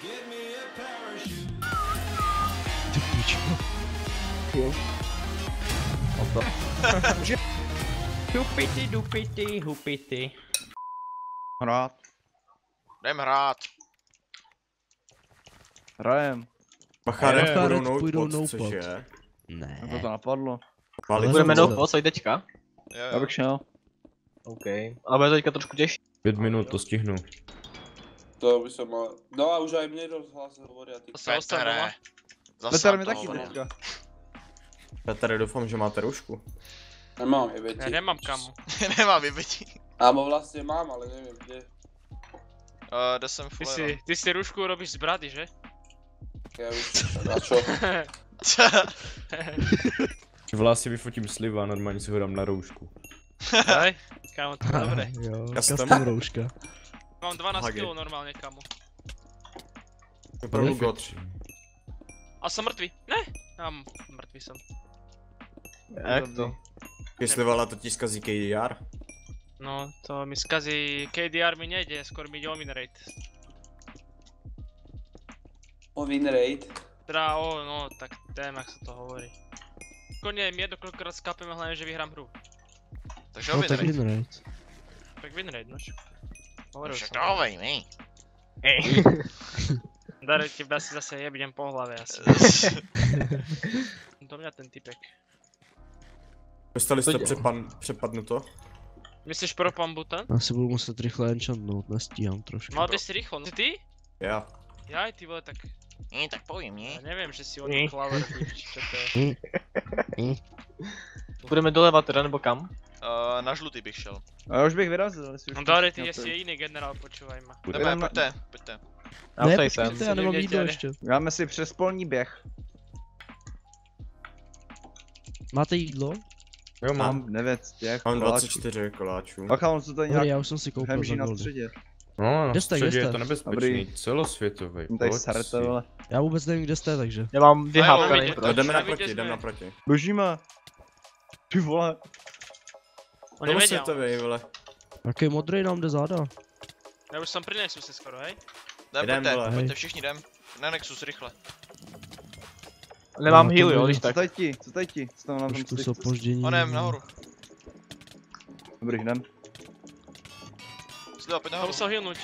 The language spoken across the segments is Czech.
Ty pičo. Jo. Hupity. Hrát. Jdem hrát. Hrajem. Bacharet půjdou notepod, což notepod. je. Ne. Na to napadlo. Budeme no co teďka? Jo, Já bych šel. OK. Ale bude to teďka trošku těžší. 5 minut, to stihnu. To by som mal... No a už aj mne rozhlas hovoria ty. Petere. Petr mi taky hovorím. teďka. Petr, doufám, že máte roušku. Nemám je veti. Ja nemám kamu. Nemám vybití. Áno, vlastne mám, ale neviem kde. Kde jsem Ty full si rúšku robíš z brady, že? Ja už... A čo? Vlasy vyfotím sliva a normálně si ho dám na roušku. Daj, kámo, to je dobré. Jo, Custom. custom rouška. Mám 12 Hagi. kg normálně, kámo. Opravdu god. A jsem mrtvý. Ne, mrtvý jsem. Jak to? Jestli vala to ti zkazí KDR. No, to mi skazí, KDR mi nejde, skôr mi ide o win rate. O win rate. Teda no, tak neviem, jak sa to hovorí. Konne mi jedno, koľkokrát skápeme, hlavne, že vyhrám hru. Takže o No win tak rate. win rate. Tak win rate, no čo. Hovoril Však som. dávej mi. Darek, teba si zase jebidem po hlave asi. Do mňa ten typek. Dostali jste přepadnuto? Myslíš pro pambutan? Asi budu muset rychle enchantnout, nestíhám trošku. Mal by si rýchlo, no ty? Já. Jaj, ty vole, tak Tak povím, ja nie? neviem, že si odjel klaver, či čo to je. Budeme doleva teda nebo kam? Na žlutý bych šel. A já už bych vyrazil, jestli už... No Darek, ty si je jiný generál, počúvaj ma. Jdeme, pojďte. Já Ne, tady jsem. počkejte, já nemám Někde jídlo tady. ještě. Dáme si přespolní běh. Máte jídlo? Jo, mám. Mám 9 těch Mám koláčů. 24 koláčů. Bacha, on se tady Dobrý, nějak já už jsem si koupil hemží za na goldy. středě. No, na Kde jste, středě kde je jste? to nebezpečný, Dobrý. celosvětový. Tady pojď serete, si. vole. Já vůbec nevím, kde jste, takže. Já mám 2 A jo, hapka, vidíte. nevím No, proč. jdeme Neviděli naproti, jsme. jdeme naproti. Běžíme. Ty vole. On nevedia. Celosvětový, vole. Jaký modrý nám jde záda? Ja už som pri Nexuse skoro, hej? Jdem, vole. Pojďte všichni jdem. Na Nexus, rychle. Nemám No, heal, to jo, bude- když Co tak. tady ti? Co tady ti? Co tam na tom Trošku s stojí? opožděním. Onem, nahoru. Dobrý, jdem. Sliva, pojď To nahoru. musel healnúť.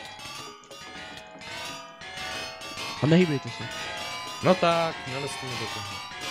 A nehýbejte se. No tak, nalezte mi do toho.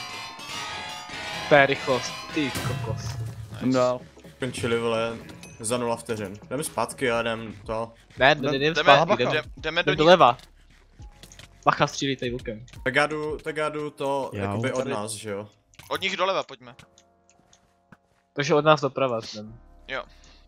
To je rychlost. Ty kokos. Jdem dál. Končili, vole, za 0 vteřin. Jdeme zpátky a jdem to. Ne, jdem Jdeme, zpátky, jdeme do jdem nich. doleva. Bacha, střílej tady lukem. Tak já jdu to Já jakoby od tady- nás, že jo? Od nich doleva, pojďme. Takže od nás doprava jdem. Jo.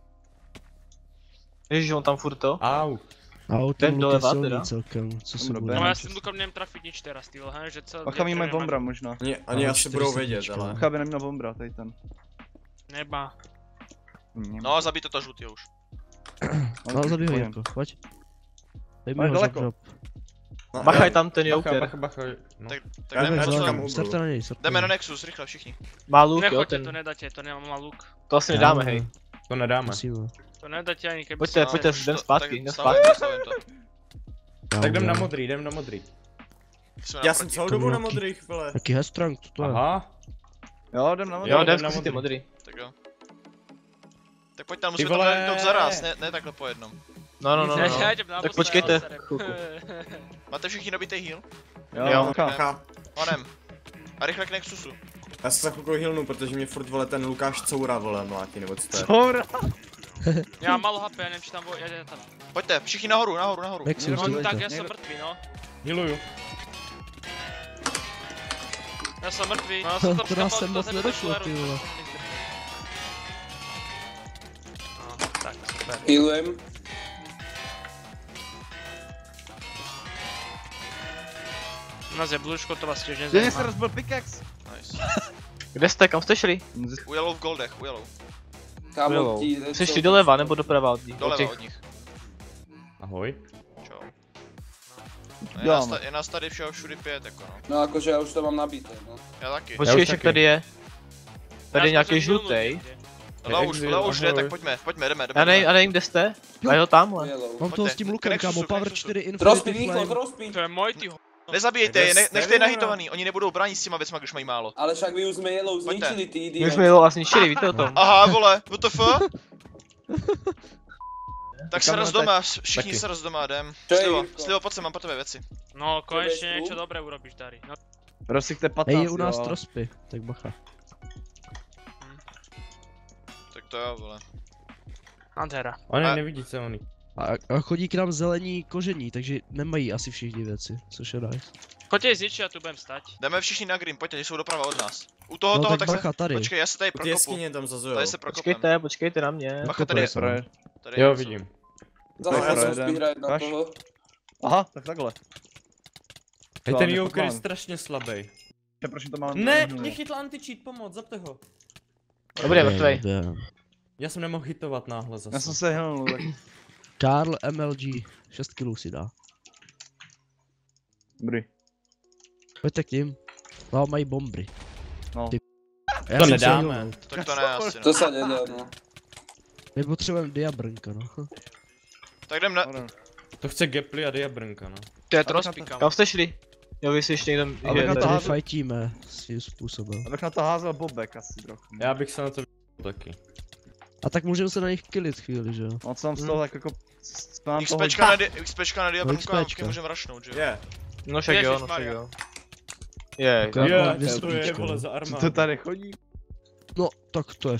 Ježiš, on tam furt to. Au. A o Jdem ten doleva silný teda. celkem, co se Jdem bude. No ja Ne, s tým lukom neviem trafiť nič teraz, ty vole, hej, že celý... Bacha, my mají bombra možná. Oni Ano, asi budou 40 vědět, míčků. ale. Bacha by neměl bombra, tady ten. Neba. No, zabijte to žlutý už. No, zabij ho, Jirko, pojď. Dej mi Ale ho daleko. za drop. No, Bacha je já- tam ten Bacha, Joker. bacha, bacha. No. Tak Já jdeme, nevím, na čekám co? u- Starte na něj, starte Jdeme na něj. Nexus, rychle všichni. Má luk, jo, Nechoďte, ten. to nedáte, to nemám mal luk. To asi nedáme, hej. To nedáme. Musíme. To nedáte ani keby Pojďte, som- pojďte, Už jdem to- zpátky, tak jdem stavím zpátky. stavím to. Tak jdem na modrý, jdem na modrý. Jsme Já jsem naproti. celou To dobu na nějaký- modrých, vole. Jaký headstrong, co to je? Aha. Jo, jdem na Jo, modrý. jdem jdem na zkusit ty modrý. modrý. Tak jo. Tak pojď tam, musíme Ty tam vole. dát zaraz, ne takhle po jednom. No, no, no, Ne, no. ja idem na Tak bossa, počkejte ja serem. chvilku. Máte všichni nabitý heal? Jo. Bacha. Bacha. Onem. A rychle k Nexusu. Já se za chvilku healnu, protože mě furt, vole, ten Lukáš Coura, vole, mlátí, nebo co to je. Coura. Ja mám malo HP, ja neviem, či tam bol, ja tam. Pojďte, všichni nahoru. Nexus, No tak, dívejte. ja som mŕtvý, no. Healuju. Ja som mŕtvý. No, ja som tam To nás skapal, sem moc to nedošlo, zabiť ty vole. No, tak, super. Healujem. U nás je blúško, to vás tiež Kde se nezajímá. rozbil pickaxe? Nice. Kde jste, kam jste šli? U Yellow v goldech, u Yellow. Kámo, ti... Jste šli doleva nebo doprava od nich? Od Doleva těch- od nich. Ahoj. Čau. No, Děláme. je nás tady všeho všudy 5, jako no. No akože ja už to mám nabité, no. Já taky. Já už Počkej, však taky. tady je. Tady je Ja som nějaký sa healnúť žlutý. niekde. Leo už jde, ahoj. tak pojďme, jdeme. Já nevím, kde jste? A jo, tamhle. Yellow. Mám toho s tím lukem, Nexusu, kámo, power Nexusu. 4, Rozpí, Infinity Niko, Flame. rozpí. To je můj ty Nezabijejte je, Kde nechte je jste, nahitovaný, oni nebudou bránit s těma věcma, když mají málo. Ale však vy už jsme Yellow Pojďte. zničili, ty My idiot. jsme Yellow asi ničili, víte o tom? Aha, vole, WTF? Tak se Kam roz jdete? doma, všichni Taky. se roz doma, jdem. Čo je, Slivo, Jirko? Slivo, pojď sem, mám pro tebe věci. No, konečně Tebe něco jsou? dobré urobíš, Dari. No, Rosik, to je 15, Hej, je u nás jo. trospy, tak bacha. Tak to jo, vole. Antera. Oni A- nevidí, co oni. A chodí k nám zelení kožení, takže nemají asi všichni věci, což je nice. Choďte zničit, já tu budem stať. Jdeme všichni na green, pojďte, jsou doprava od nás. U toho, No toho, tak tak se... bacha tady. Počkej, já se tady Ty prokopu. jeskyně tam zazujou. Tady se prokopem. Počkejte na mě. Bacha, tady je. Proje. Tady Jo, je. vidím. Zase Pojď, já jsem jeden. spíš hrát na Kaš. toho. Aha, tak takhle. Hej, To ten já Joker je nepotmám. strašně slabý. Proč to mám? Ne, nechytl anti-cheat, pomoc, zapte ho. Dobrý, je mrtvej. Já jsem nemohl hitovat náhle zase. Já jsem se hilnul, tak Karl MLG, 6 kg si dá. dobrý. Pojďte k ním. No, mají bombry. No. Ty. Já To jsem se nedáme. hilnul. Tak to ne asi, no. To se nedá, no. My potřebujeme diabrnka, no. Tak jdem na... To chce Gepli a Diabrnka, no. To je trospí, Kam jste šli? Jo, vy jsi ještě někdo Ale je na to tady. Tady házel- fightíme svým způsobem. Abych na to házel bobek asi trochu. Já bych se na to taky. A tak můžeme se na nich killit chvíli, že jo? No co mám z toho tak jako... Mám toho... XPčka na Diabrnku a XPčka. můžeme rašnout, že jo? Je. No však jo, no však Ježišmarja. jo. Je, To je Je, dvě co to je, stříčko, vole, no. za Co armádu. to tady chodí? No, tak to je.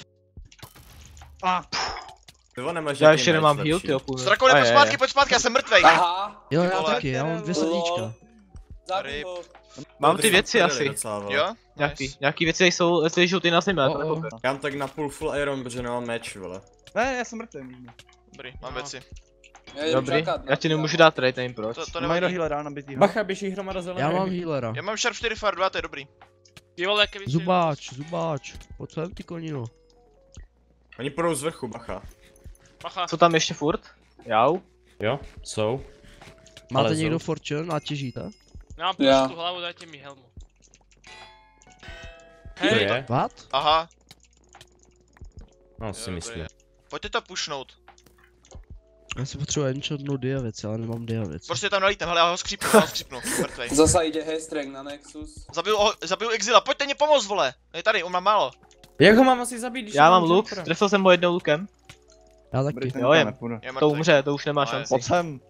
Ty vole, nemáš já jaký ještě meč nemám lepší. heal, ty opůl. Strakone, pojď zpátky, já jsem mrtvej. Aha. Jo, Ty já vole. taky, já mám 2 Lol. srdíčka. Zabij ho. Mám Dobrý, ty věci jsme asi. prdeli docela, vole. Jo? Nějaký věci jsou, ty žlutý na zemi, já to Oh, oh. nepochopím. Já mám tak na půl full iron, protože nemám meč, vole. Ne, já jsem mrtvý. Dobrý, mám No. věci. Já jdu Dobrý, čekat na já ti tě, nemůžu kámo. dát trade, nevím proč. To Mají do nevadí. healera nabitýho. Bacha, běží hromada zelených. Já mám healera. Já mám Sharp 4 Fire 2, to je dobrý. Ty vole, keby si... Zubáč, pojď sem ty konino. Oni půjdou z vrchu, bacha. Bacha. Co tam ještě furt? Jau? Jo, jsou. Máte Ale někdo jsou. fortune a těžíte? Já mám Já. tu hlavu, dajte mi helmu. To Hej, je? What? Aha. No, si Jo, myslím. dobrý. Pojďte to pushnout. Já si potřebuji enchantnout diavěci, ale nemám diavěci. Prostě tam nalítem, hele, já ho skřípnu, mrtvej. Zasa jde Hestrang na Nexus. Zabil Exila, pojďte mě pomoct, vole. Je tady, on má málo. Jak ho mám asi zabít, když Já mám nemám luk, Jumpera? trefil jsem ho jednou lukem. Já Dobrý, taky. ten Jo, tam jem. nepůjdu. Je To mrtvej. umře, to už nemá Ale- šanci. Pojď sem.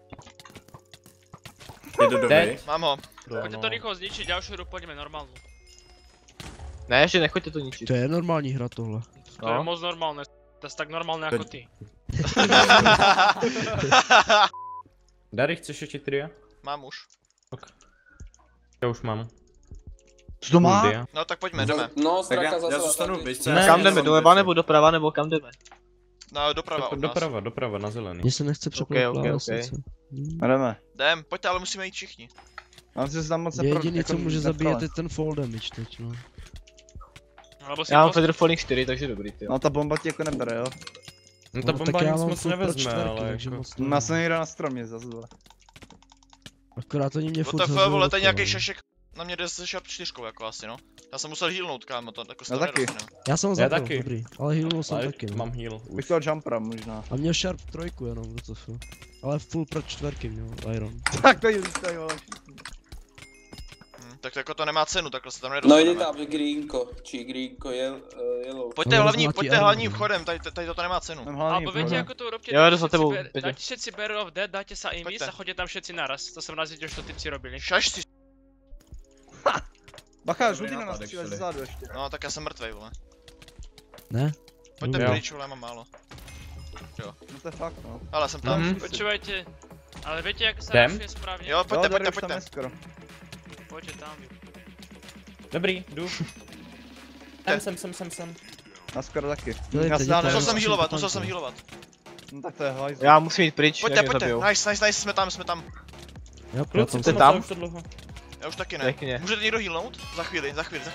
Jdu do Teď. vej. Mám ho. pojďte to rychle zničit, ďalšiu hru půjdeme normálnu. Ne, ještě nechoďte to ničit. To je normální hra tohle. To je No. moc normálne. To je tak normálne ako ty. Dary, chceš ještě tria? Mám už. Já už mám. Co to má? Dia. No tak pojďme, jdeme. No, Tak straka já zase zůstanu ataky. v běžce. Ne, Kam já jdeme, jsem doleva běžce. nebo doprava, nebo kam jdeme? No, doprava od nás. Doprava, na zelený. Mně se nechce přepnout ok, klávesnice. Jdeme. Jdem, pojďte, ale musíme jít všichni. Mám si tam moc Jediný, co může zabíjet, je ten fall damage teď, no. Lebo si Já mám post... Feather Falling 4, takže dobrý, ty. No ta bomba ti jako nebere, jo? No ta No, bomba tak já nic mám moc furt pro nevezme, čtverky, ale takže jako... moc Já jsem někde na stromě zase, vole. Akorát oni mě furt WTF, hazují vole, tady okolo, nějaký no. šašek na mě jde se Sharp 4 jako asi, no. Já jsem musel healnout, kámo, to jako Já taky. Já jsem ho Já zabil, taky. dobrý. Ale healnul jsem Ale taky, no. mám heal. Bych chtěl jumpera možná. A měl Sharp 3 jenom, WTF. Ale full pro čtverky měl, Iron. Tak to je lítají, vole. Tak jako to nemá cenu, takhle se tam No nedostaneme. jde tam greenko, či greenko, Yellow. Pojďte No, hlavní, zlatý pojďte Iron, hlavním no. vchodem, tady toto nemá cenu. Mám hlavní Alebo viete, problém. ako to urobte? Jo, jdu za tebou, Peťo. Dajte všetci Bear of Dead, dajte sa invis Poďte. a choďte tam všetci naraz. To som raz videl, že to typci robili. Šaš si. Bacha, Dobrý žlutý na nápad, nás přijde actually. zezadu ještě. No, tak já jsem mrtvej, vole. Ne? Pojďte Jo. pryč, vole, mám málo. No to je fakt, no. Ale jsem tam. Mhm. Počúvajte, ale viete, ako sa Jdem? rašuje správne? Jo, pojďte, Jo, tady pojďte, už tam pojďte. je skoro. Poďte tam. Dobrý, jdu. Sem. A skoro taky. Dejte, Já se jděte. dám, Musel Ne, jsem ne, healovat, ne, musel jsem ne. healovat. No tak to je hajzl. Já musím jít pryč, Pojďte, jak mě pojďte, zabijou. nice, jsme tam. Já Kluci, tam jste jsem tam? už to dlouho. Já už taky ne. Pěkně. Můžete někdo healnout? Za chvíli.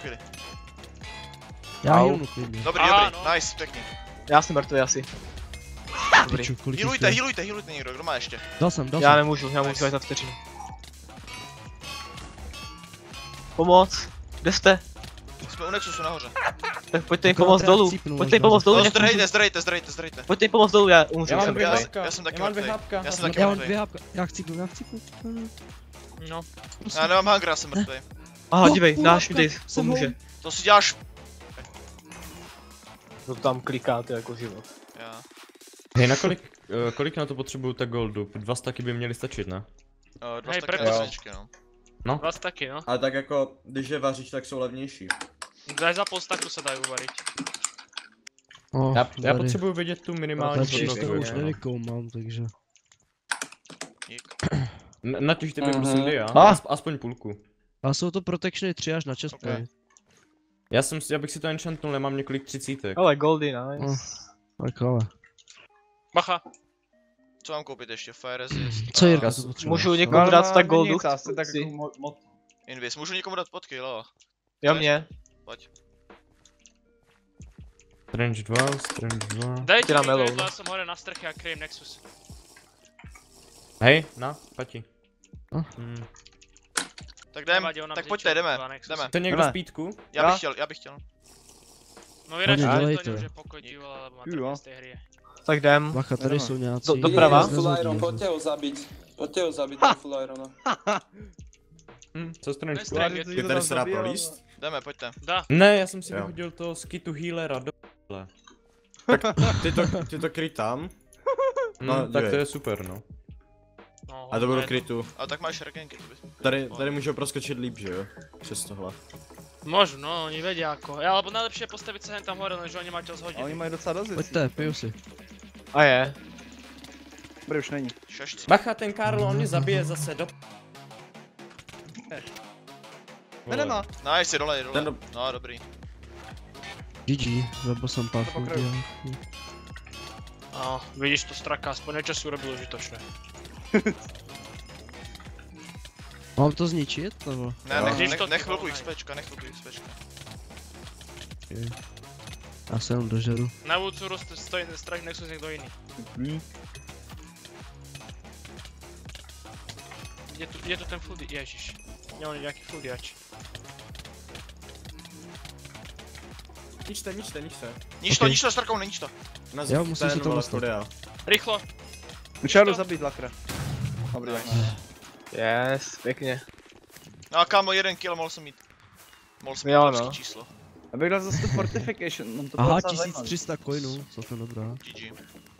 Já Au. healnu klidně. Dobrý, Aha, dobrý, no. nice, pěkný. Já jsem mrtvý asi. Dobrý. Piču, kolik jich Healujte, je? healujte někdo, kdo má ještě? Dal jsem. Já nemůžu, já Nice. můžu za vteřinu. Pomoc! Kde jste? Jsme u Nexusu nahoře. Tak pojďte jim pomoct dolů. Pojďte jim pomoct dolů. No, nech- zdrejte. Pojďte jim pomoct dolů, já umřu, Já mám jsem dvě mrtvej. hápka. Já jsem taky Já mám dvě mrtvej. hápka. Já jsem taky Já mám mrtvej. 2 hápka, já chcípnu. No. Já nemám hunger, já jsem mrtvej. Aha, No, dívej, půl náš hápka, mi jsem pomůže. home. To si děláš... To tam klikáte jako život. Já. Hej, na kolik na to potřebuju tak goldu? 2 staky by měly stačit, ne? Dva Hej, staky prepad. svěčky, no. Vás taky, no. Ale tak jako, když je vaříš, tak jsou levnější. Daj za půl staku se dají uvarit. Já potřebuju vědět tu minimální Takže to hodnotu. už nevykoumám, takže. Dík. Natěžte mi prosím dia, aspoň půlku. A jsou to protectiony 3 až na 6 Ok. Já bych si to enchantnul, nemám několik 30. Ale goldy, nice. Tak ale. Bacha. Co mám koupit ještě? Fire resist. Co a Jirka to potřebuje? Můžu někomu dát tak goldu? Nic, asi tak Si. jako moc. Invis. Můžu někomu dát potky, jo? Jo, mě. Pojď. Strange 2. Dejte Ty na mi melou, jedlo, no. já jsem hore na strche a kryjím Nexus. Hej, pati. Tak jdem, Nevadí, on nám tak zničil pojďte, jdeme. dva Nexusy. Jdeme. To někdo Jdeme. spítku? Já bych chtěl. No vyražte, dělejte. to už je pokoj, ty vole, lebo má Jo. trpět z té hry. Tak jdem. Bacha, tady jsou nějací. Doprava? Full Iron, pojďte ho zabít. Pojďte ho zabít, ten Full Irona. Co Strange? Nestrach, Ty Je tady se dá prolíst? Jdeme, pojďte. Dá. Ne, já jsem si Jo. vyhodil to skitu healera do p***le. Ty to kryj tam. No, Tak to dívej. je super, no. No, A to budu je krytu. A tak máš regenky, to bys... Tady můžu proskočit líp, že jo? Přes tohle. Možno, no, oni vedia ako. Alebo najlepšie je postaviť sa hen tam hore, lenže oni majú čas A oni hodiny. mají docela dost věcí. Pojďte, piju si. A je. Dobrý, už není. Šašci. Bacha, ten Karl, on mě zabije zase do... Nemá. Nice, je dole, je Ten dole. No, dobrý. GG, nebo jsem pafu. pokrajuj. No, vidíš to straka, aspoň niečo si urobil užitočné. Mám to zničit, nebo? Ne, Jo. nech chvilku XPčka, nech chvilku XPčka. Já se jenom dožeru. Na Woodcuru stojí strach Nexus niekto iný. Je tu ten full ježiš. Nie, on je nejaký full diač. Ničte. Nič to, Starkou, nič to. Jo, musím si to dostat. Rýchlo. Už já jdu zabít lakra. Dobrý, tak ne. Yes, pěkně. No a kámo, 1 kill mohl jsem mít. Mohl jsem mít Jo, obrovský no. číslo. Abych dal zase tu fortification, mám to bylo Aha, docela zajímavý. 1300 coinů, celkem dobrá. GG.